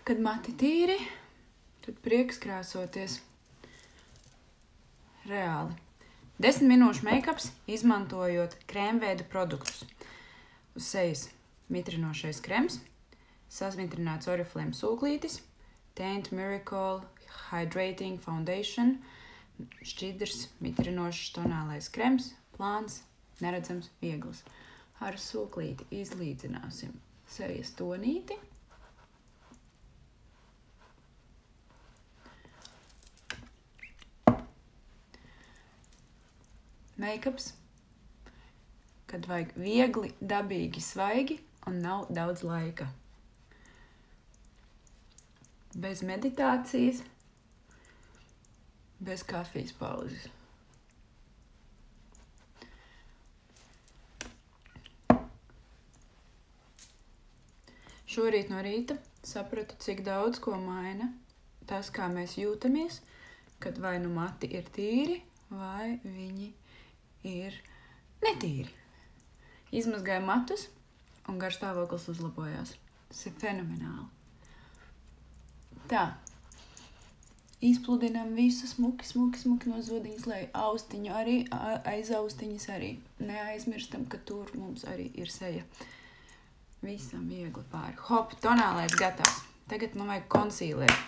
Kad mati tīri, tad prieks krāsoties reāli. 10 minūšu make-ups, izmantojot krēmveida produktus. Uz sejas mitrinošais krems, sasmitrināts Oriflame sūklītis, Taint Miracle Hydrating Foundation, šķidrs, mitrinošs tonālais krems, plāns, neredzams, viegls. Ar sūklīti izlīdzināsim sejas tonīti. Make-ups, kad vajag viegli, dabīgi, svaigi un nav daudz laika. Bez meditācijas, bez kafijas pauzes. Šorīt no rīta sapratu, cik daudz ko maina tas, kā mēs jūtamies, kad vai nu mati ir tīri, vai viņi ir netīri. Izmazgāju matus un garstāvoklis uzlabojās. Tas ir fenomenāli. Tā. Izpludinām visu smuki no zodiņas, lai austiņu arī, aiz austiņas arī. Neaizmirstam, ka tur mums arī ir seja. Visam viegli pāri. Hop, tonālais gatavs. Tagad man vajag konsīleri.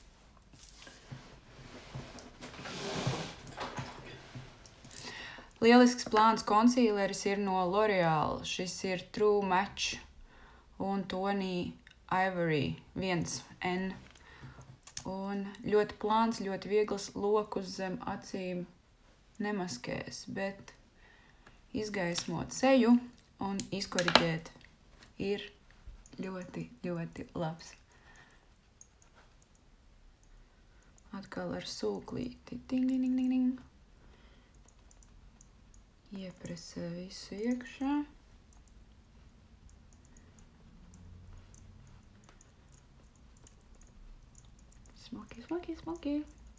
Lielisks plāns konsīleris ir no L'Oreal. Šis ir True Match un Tony Ivory 1N. Un ļoti plāns, ļoti viegls, lokus zem acīm nemaskēs, bet izgaismot seju un izkoriģēt ir ļoti, ļoti labs. Atkal ar sūklīti. Ding, ding, ding, ding. Iepresē visu iekšā. Smoky, smoky, smoky.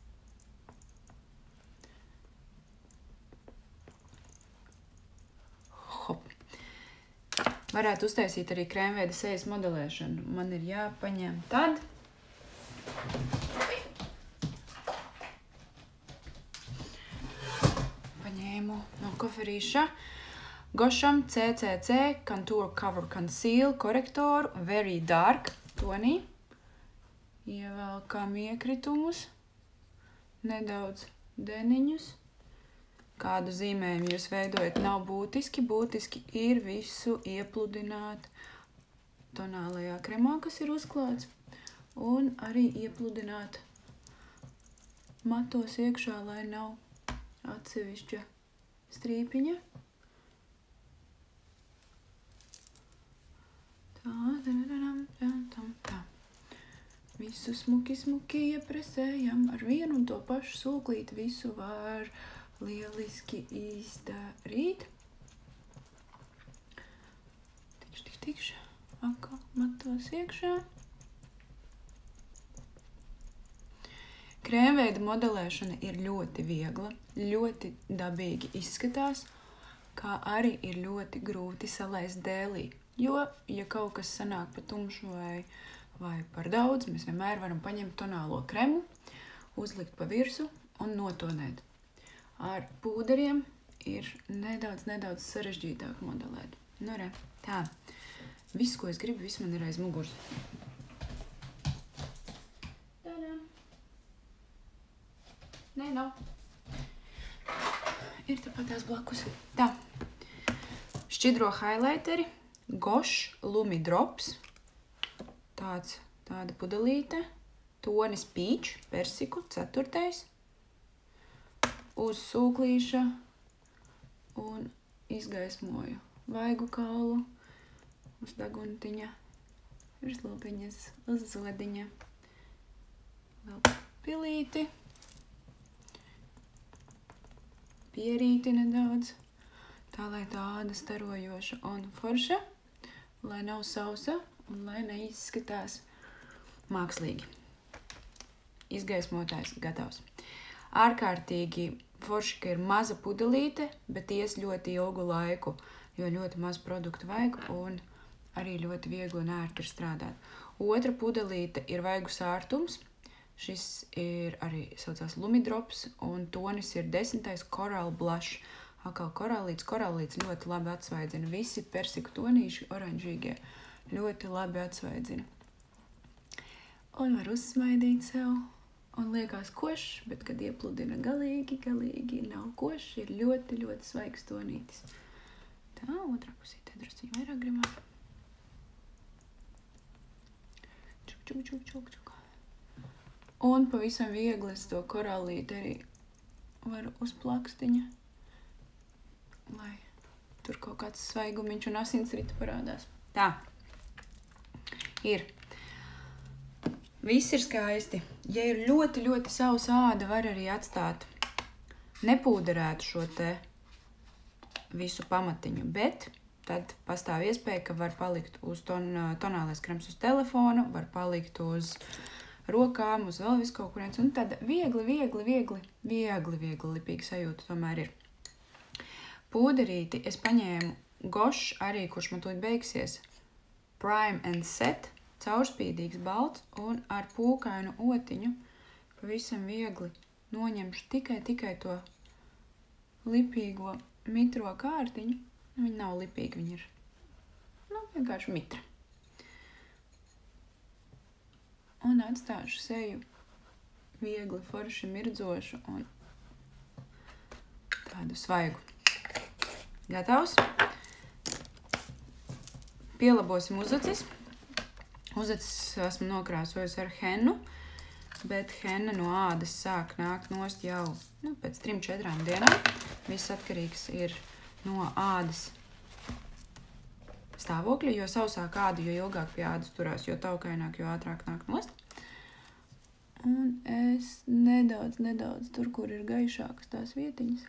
Hop. Varētu uztaisīt arī krēmveida sejas modelēšanu. Man ir jāpaņem tad. No koferīša Gošam CCC Contour Cover Conceal korektoru Very Dark tonī. Ievelkam iekritumus, nedaudz deniņus. Kādu zīmējumu jūs veidojat, nav būtiski. Būtiski ir visu iepludināt tonālajā kremā, kas ir uzklāts. Un arī iepludināt matos iekšā, lai nav atsevišķa strīpiņa. Tā. Visu smuki iepresējam ar vienu un to pašu sūklīti. Visu var lieliski izdarīt. Tikš. Atkal matos iekšā. Krēmveida modelēšana ir ļoti viegla, ļoti dabīgi izskatās, kā arī ir ļoti grūti salaist dēlī. Jo, ja kaut kas sanāk pa tumšu vai par daudz, mēs vienmēr varam paņemt tonālo kremu, uzlikt pa virsu un notonēt. Ar pūderiem ir nedaudz sarežģītāk modelēt. Nu, re, tā. Viss, ko es gribu, viss man ir aiz muguras. Nē, nav. Ir tāpat tās blakus. Tā. Šķidro highlighteri. Gosh Lumi Drops. Tāda pudelīte. Tonis Peach. Persiku. 4. Uz sūklīša. Un izgaismoju vaigu kaulu. Uz daguntiņa. Virs lopiņas. Uz zodiņa. Vēl pilīti. Pierīti nedaudz, tā lai tāda starojoša un forša, lai nav sausa un lai neizskatās mākslīgi. Izgaismotājs gatavs. Ārkārtīgi forši, ka ir maza pudelīte, bet ies ļoti ilgu laiku, jo ļoti maz produktu vajag un arī ļoti viegli un ērti ir strādāt. Otra pudelīte ir vaigu sārtums. Šis ir arī saucās Lumidrops, un tonis ir 10. Coral Blush. Atkal korallīts ļoti labi atsvaidzina. Visi persiku tonīši oranžīgie ļoti labi atsvaidzina. Un var uzsmaidīt sev, un liekas košs, bet kad iepludina galīgi nav košs, ir ļoti, ļoti svaigs tonītis. Tā, otrā pusītē drusciņ vairāk grimāt. Čuk. Un pavisam viegli es to korallīti arī varu uz plakstiņa, lai tur kaut kāds svaigumiņš un asinsrita parādās. Tā. Ir. Viss ir skaisti. Ja ir ļoti, ļoti sausa āda, var arī atstāt nepūderētu šo te visu pamatiņu, bet tad pastāv iespēja, ka var palikt uz tonālais krems uz telefonu, var palikt uz rokām, uz vēl visu kaut kurienes, un tad viegli lipīga sajūta tomēr ir. Pūderīti es paņēmu Gosh arī, kurš man tūlīt beigsies, Prime and Set, caurspīdīgs balts, un ar pūkainu otiņu pavisam viegli noņemšu tikai to lipīgo mitro kārtiņu. Viņa nav lipīga, viņa ir, vienkārši mitra. Un atstāšu seju viegli forši mirdzošu un tādu svaigu. Gatavs? Pielabosim uzacis. Uzacis esmu nokrāsojusi ar hennu, bet henna no ādas sāk nākt nost jau pēc 3-4 dienām. Viss atkarīgs ir no ādas stāvokļa, jo sausāk āda, jo ilgāk pie ādas turās, jo taukaināk, jo ātrāk nāk nost. Un es nedaudz tur, kur ir gaišākas tās vietiņas,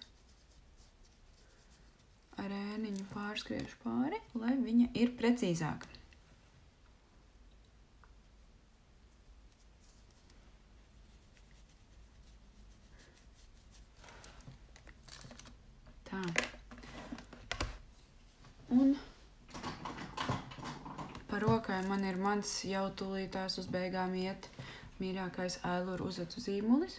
ar ēniņu pārskriešu pāri, lai viņa ir precīzāka. Tā. Un par rokai man ir mans jau tūlītās uz beigām iet mīļākais Ailur uzacu zīmulis.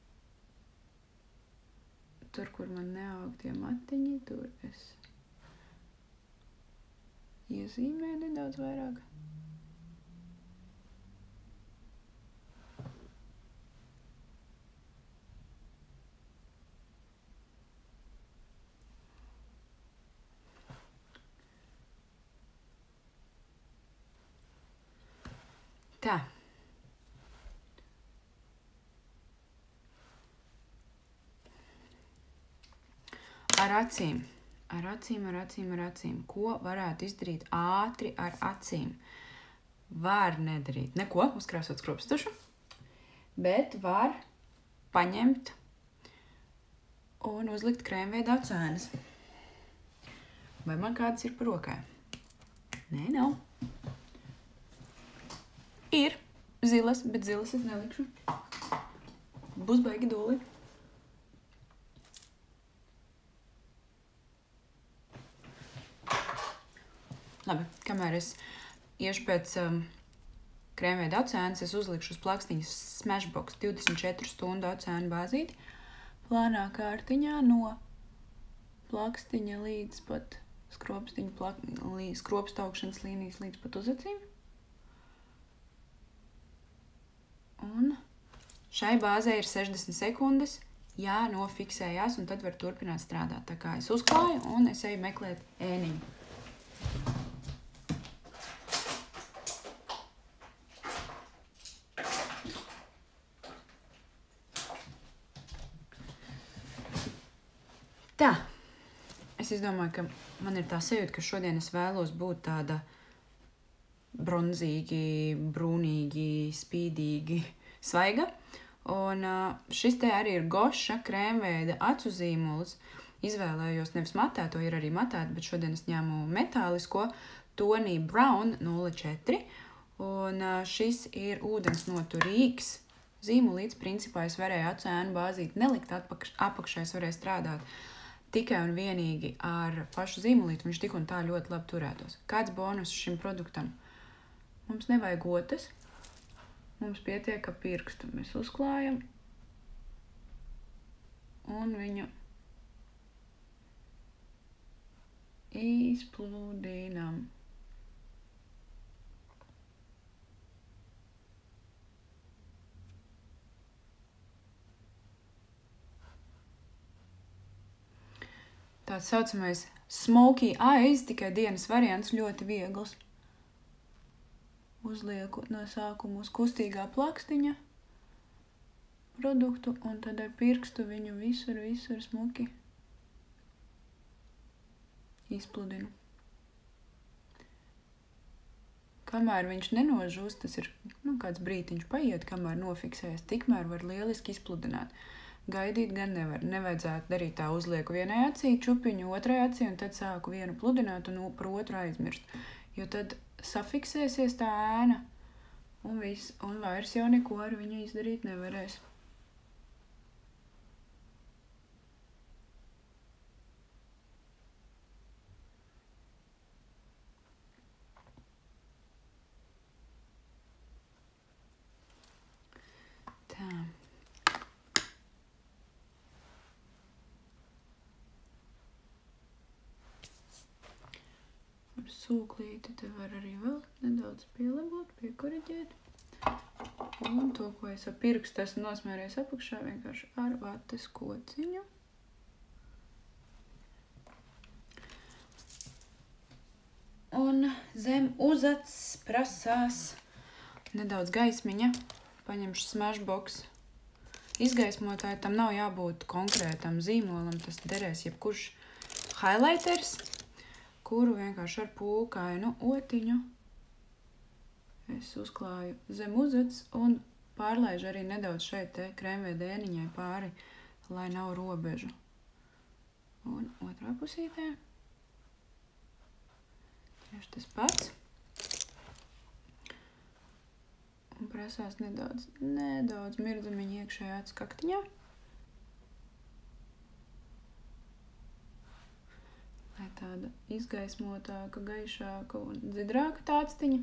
Tur, kur man neaug tie matiņi, tur es iezīmēju nedaudz vairāk. Tā. Ar acīm. Ko varētu izdarīt ātri ar acīm? Var nedarīt neko, uzkrāsot skropstušu, bet var paņemt un uzlikt krēmveida acēnas. Vai man kādas ir par rokai? Nē, nav. Ir zilas, bet zilas es nelikšu. Būs baigi dūli. Labi, kamēr es iešu pēc krēmveida acēnas, es uzlikšu uz plakstiņas Smashbox 24 stundu acēnu bāzīti. Plānā kārtiņā no plakstiņa līdz pat skropstaukšanas līnijas līdz pat uzacīm. Un šai bāzē ir 60 sekundes, jānofiksējās, un tad var turpināt strādāt. Tā kā es uzklāju un es eju meklēt ēniņu. Tā, es izdomāju, ka man ir tā sajūta, ka šodien es vēlos būt tāda bronzīgi, brūnīgi, spīdīgi, svaiga. Un šis te arī ir Goša krēmveida acu zīmulis. Izvēlējos nevis matēto, ir arī matēta, bet šodien es ņēmu metālisko Tony Brown 04. Un šis ir ūdens noturīgs zīmulīts. Principā es varēju acu ēnu bāzīt nelikt apakšā, es varēju strādāt tikai un vienīgi ar pašu zīmolīti viņš tik un tā ļoti labi turētos. Kāds bonus šim produktam? Mums nevajag otas, mums pietiek ar pirkstu. Mēs uzklājam un viņu izpludinām. Tāds saucamais smoky eyes, tikai dienas variants, ļoti viegls. Uzlieku no sākuma uz kustīgā plakstiņa produktu un tad ar pirkstu viņu visur smuki izpludinu. Kamēr viņš nenožūst, tas ir kāds brītiņš paiet, kamēr nofiksējas, tikmēr var lieliski izpludināt. Gaidīt gan nevar. Nevajadzētu darīt tā, uzlieku vienai acī, čupiņu otrai acī un tad sāku vienu pludināt un par otru aizmirst. Jo tad safiksēsies tā ēna un viss, un vairs jau neko ar viņu izdarīt nevarēs. Tā. Ar sūklīti te var arī vēl nedaudz pielabot, piekoriģēt. Un to, ko es ar pirkstu esmu nosmērējis apakšā, vienkārši ar vates kociņu. Un zem uzacs prasās nedaudz gaismiņa. Paņemšu Smashbox. Izgaismotāji tam nav jābūt konkrētam zīmolam, tas derēs jebkurš highlighters, kuru vienkārši ar pūkainu otiņu es uzklāju zem uzacs un pārlaižu arī nedaudz šeit te krēmveidēniņai pāri, lai nav robežu. Un otrā pusītē tieši tas pats. Un prasās nedaudz mirdzumiņu iekšējā acu kaktiņā. Lai tāda izgaismotāka, gaišāka un dzidrāka tāctiņa.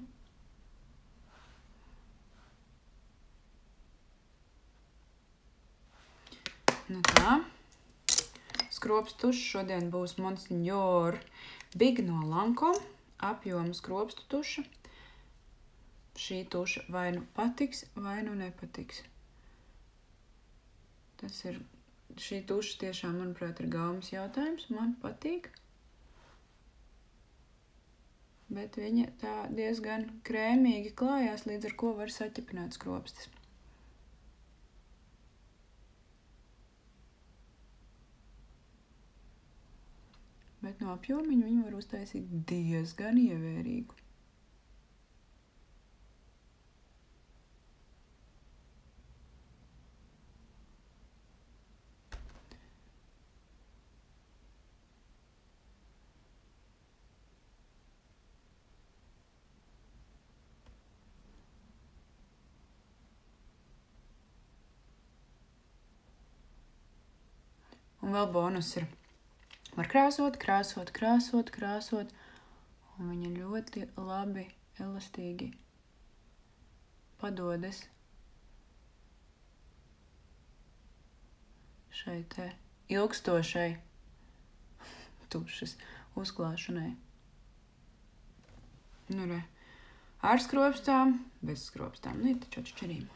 Nu tā. Skropstu tušs šodien būs Monsignor Big no Lancome. Apjoma skropstu tuša. Šī tuša vai nu patiks, vai nu nepatiks. Šī tuša tiešām, manuprāt, ir gaumas jautājums. Man patīk. Bet viņa tā diezgan krēmīgi klājās, līdz ar ko var saķipināt skropstas. Bet no apjomiņu viņu var uztaisīt diezgan ievērīgu. Un vēl bonus ir. Var krāsot, un viņa ļoti labi, elastīgi padodas šai te ilgstošai tušas uzklāšanai. Nu, re, ar skropstām, bez skropstām, nu, ir taču atšķirība.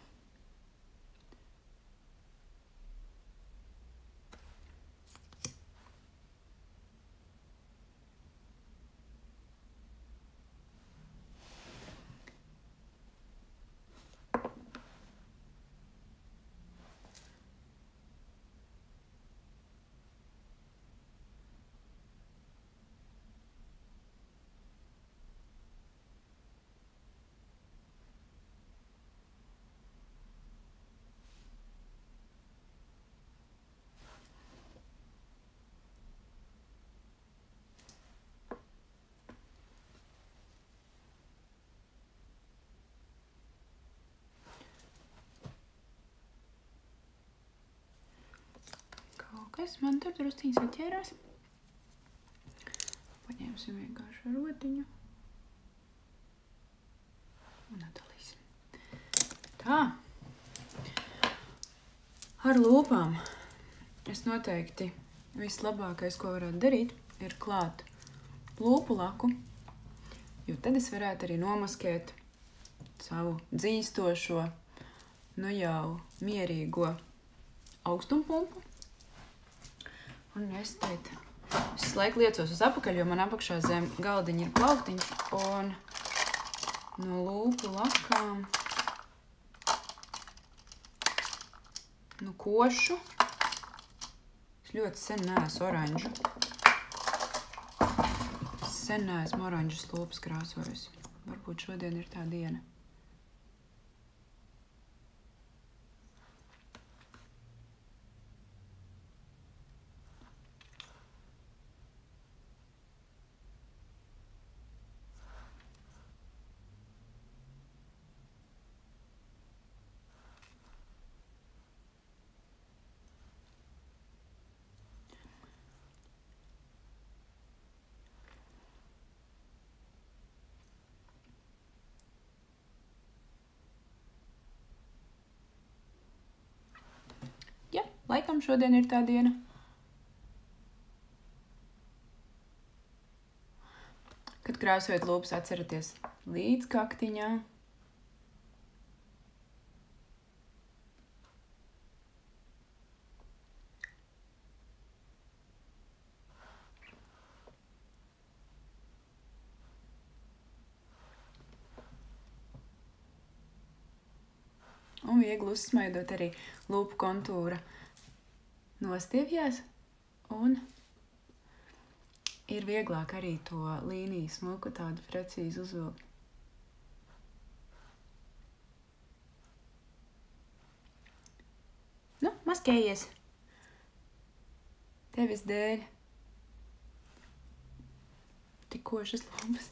Kas man tur drusciņi saķērās? Paņemsim vienkārši rotiņu. Un atdalīsim. Tā. Ar lūpām es noteikti vislabākais, ko varētu darīt, ir klāt lūpu laku, jo tad es varētu arī nomaskēt savu dzīstošo, nu jau mierīgo augstumpumpu. Un es teikt, es laik liecos uz apakaļ, jo man apakšā zem galdiņa ir plauktiņš, un no lūpu lakām, nu košu, es ļoti sen neesmu oranžu. Sen neesmu oranžas lūpas krāsojusi. Varbūt šodien ir tā diena. Ja, laikam šodien ir tā diena. Kad krāsojat lūpas, atceraties līdz kaktiņā. Un viegli uzsmaidot arī lūpu kontūra nostiepjās. Un ir vieglāk arī to līniju smuku tādu precīzi uzvilkt. Nu, maskējies. Tevis dēļ. Tik košas lūpas.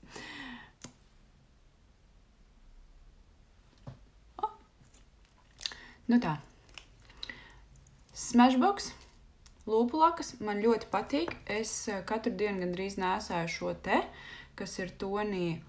Nu tā, Smashbox lūpu lakas man ļoti patīk. Es katru dienu gandrīz nēsāju šo te, kas ir tonī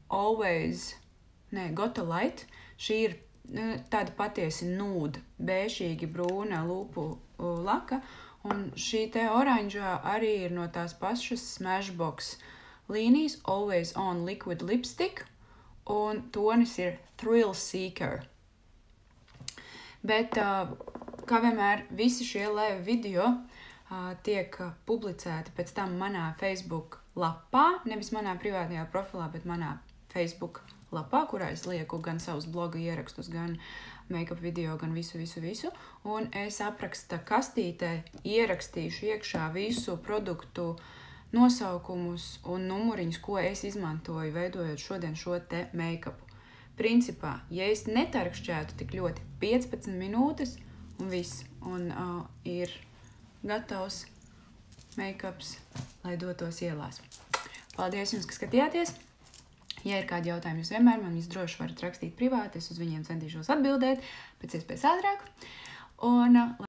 Gotta Light. Šī ir tāda patiesi nude, bēšīgi brūna lūpu laka. Un šī te oranžā arī ir no tās pašas Smashbox līnijas Always On Liquid Lipstick. Un tonis ir Thrill Seeker. Bet, kā vienmēr, visi šie live video tiek publicēti pēc tam manā Facebook lapā, nevis manā privātajā profilā, bet manā Facebook lapā, kurā es lieku gan savus bloga ierakstus, gan make-up video, gan visu. Un es apraksta kastītē ierakstīšu iekšā visu produktu nosaukumus un numuriņus, ko es izmantoju, veidojot šodien šo te make-upu. Principā, ja es netarkšķētu tik ļoti 15 minūtes un viss, un ir gatavs make-ups, lai dotos ielās. Paldies jums, ka skatījāties! Ja ir kādi jautājumi, jūs vienmēr man droši varat rakstīt privāti, es uz viņiem centīšos atbildēt pēc iespējas ātrāk. Un